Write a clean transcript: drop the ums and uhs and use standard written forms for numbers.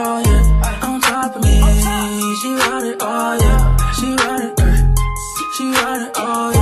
oh yeah. On top of me, she ride it, oh yeah. She ride it, oh yeah.